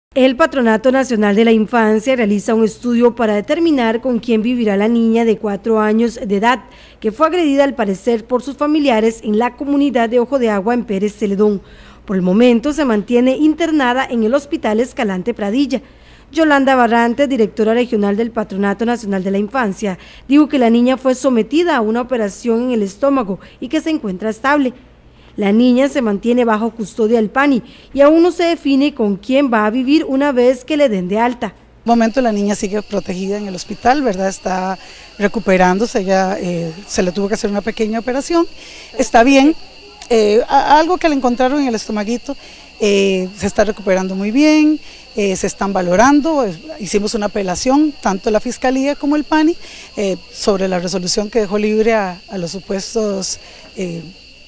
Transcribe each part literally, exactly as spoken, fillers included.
El Patronato Nacional de la Infancia realiza un estudio para determinar con quién vivirá la niña de cuatro años de edad, que fue agredida al parecer por sus familiares en la comunidad de Ojo de Agua en Pérez Celedón. Por el momento se mantiene internada en el Hospital Escalante Pradilla. Yolanda Barrantes, directora regional del Patronato Nacional de la Infancia, dijo que la niña fue sometida a una operación en el estómago y que se encuentra estable. La niña se mantiene bajo custodia del P A N I y aún no se define con quién va a vivir una vez que le den de alta. De momento la niña sigue protegida en el hospital, ¿verdad? Está recuperándose, ya eh, se le tuvo que hacer una pequeña operación, está bien, eh, algo que le encontraron en el estomaguito, eh, se está recuperando muy bien, eh, se están valorando, eh, hicimos una apelación, tanto la Fiscalía como el P A N I, eh, sobre la resolución que dejó libre a, a los supuestos eh,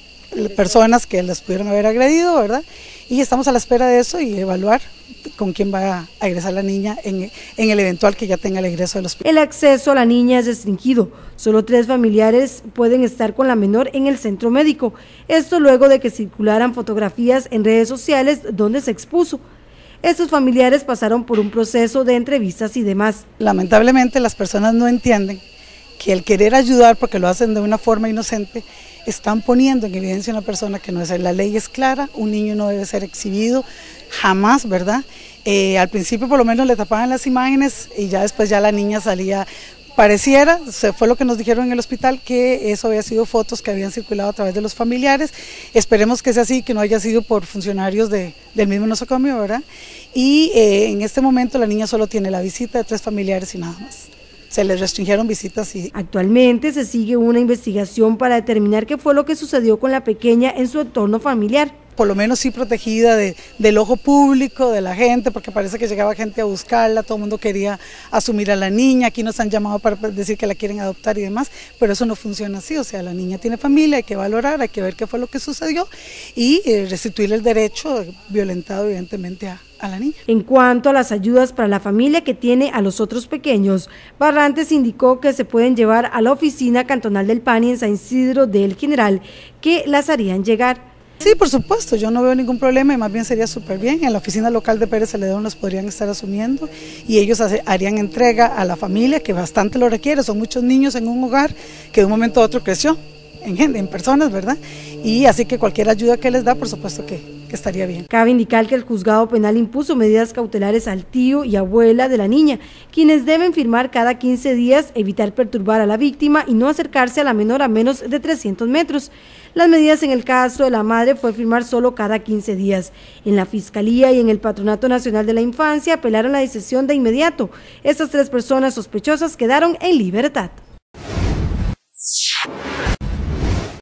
personas que las pudieron haber agredido, ¿verdad? Y estamos a la espera de eso y evaluar con quién va a ingresar la niña en, en el eventual que ya tenga el egreso del hospital. El acceso a la niña es restringido, solo tres familiares pueden estar con la menor en el centro médico, esto luego de que circularan fotografías en redes sociales donde se expuso. Estos familiares pasaron por un proceso de entrevistas y demás. Lamentablemente las personas no entienden que el querer ayudar, porque lo hacen de una forma inocente, están poniendo en evidencia a una persona que no es. La ley es clara, un niño no debe ser exhibido, jamás, ¿verdad? Eh, al principio por lo menos le tapaban las imágenes y ya después ya la niña salía, pareciera, se fue lo que nos dijeron en el hospital, que eso había sido fotos que habían circulado a través de los familiares. Esperemos que sea así, que no haya sido por funcionarios de, del mismo nosocomio, ¿verdad? Y eh, en este momento la niña solo tiene la visita de tres familiares y nada más. Se les restringieron visitas. Y... Actualmente se sigue una investigación para determinar qué fue lo que sucedió con la pequeña en su entorno familiar. Por lo menos sí protegida de, del ojo público, de la gente, porque parece que llegaba gente a buscarla, todo el mundo quería asumir a la niña, aquí nos han llamado para decir que la quieren adoptar y demás, pero eso no funciona así, o sea, la niña tiene familia, hay que valorar, hay que ver qué fue lo que sucedió y eh, restituirle el derecho violentado evidentemente a, a la niña. En cuanto a las ayudas para la familia que tiene a los otros pequeños, Barrantes indicó que se pueden llevar a la oficina cantonal del P A N I en San Isidro del General, que las harían llegar. Sí, por supuesto, yo no veo ningún problema y más bien sería súper bien. En la oficina local de Pérez Celedón los podrían estar asumiendo y ellos harían entrega a la familia que bastante lo requiere. Son muchos niños en un hogar que de un momento a otro creció en, en personas, ¿verdad? Y así que cualquier ayuda que les da, por supuesto que, que estaría bien. Cabe indicar que el juzgado penal impuso medidas cautelares al tío y abuela de la niña, quienes deben firmar cada quince días, evitar perturbar a la víctima y no acercarse a la menor a menos de trescientos metros. Las medidas en el caso de la madre fue firmar solo cada quince días. En la Fiscalía y en el Patronato Nacional de la Infancia apelaron la decisión de inmediato. Estas tres personas sospechosas quedaron en libertad.